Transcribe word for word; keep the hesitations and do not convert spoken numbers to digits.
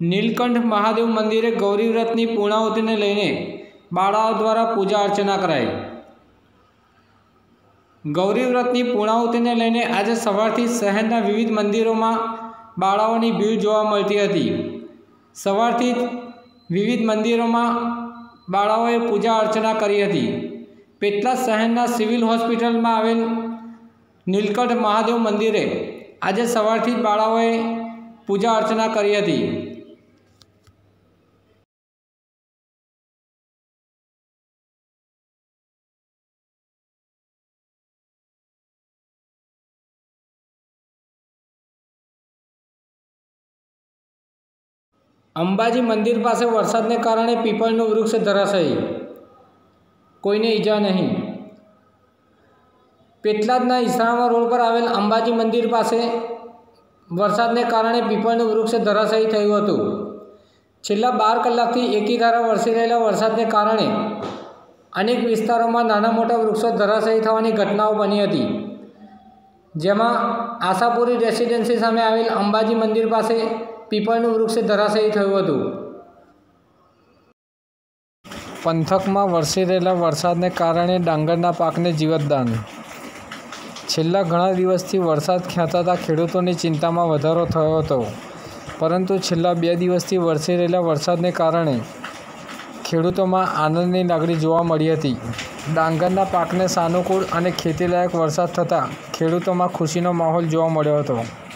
નીલકંઠ મહાદેવ મંદિરે ગૌરી વ્રતની પૂર્ણાહુતિને લઈને બાળાઓ દ્વારા પૂજા અર્ચના કરાઈ। ગૌરી વ્રતની પૂર્ણાહુતિને લઈને આજે સવારથી શહેરના વિવિધ મંદિરોમાં બાળાઓની ભીડ જોવા મળતી હતી। સવારથી જ વિવિધ મંદિરોમાં બાળાઓએ પૂજા અર્ચના કરી હતી। પેટલાદ શહેરના સિવિલ હોસ્પિટલમાં આવેલ નીલકંઠ મહાદેવ મંદિરે આજે સવારથી જ બાળાઓએ પૂજા અર્ચના કરી હતી। અંબાજી મંદિર પાસે વરસાદને કારણે પીપળનું વૃક્ષ ધરાશાયી, કોઈને ઈજા નહીં। પેટલાદના ઈસરામા રોડ પર આવેલ અંબાજી મંદિર પાસે વરસાદને કારણે પીપળનું વૃક્ષ ધરાશાયી થયું હતું। છેલ્લા બાર કલાકથી એકીધારા વરસી રહેલા વરસાદને કારણે અનેક વિસ્તારોમાં નાના મોટા વૃક્ષો ધરાશાયી થવાની ઘટનાઓ બની હતી, જેમાં આશાપુરી રેસિડેન્સી સામે આવેલ અંબાજી મંદિર પાસે પીપળનું વૃક્ષ ધરાશાયી થયું હતું। પંથકમાં વરસી રહેલા વરસાદને કારણે ડાંગરના પાકને જીવતદાન। છેલ્લા ઘણા દિવસથી વરસાદ ખેંચાતા ખેડૂતોની ચિંતામાં વધારો થયો હતો, પરંતુ છેલ્લા બે દિવસથી વરસી રહેલા વરસાદને કારણે ખેડૂતોમાં આનંદની લાગણી જોવા મળી હતી। ડાંગરના પાકને સાનુકૂળ અને ખેતીલાયક વરસાદ થતાં ખેડૂતોમાં ખુશીનો માહોલ જોવા મળ્યો હતો।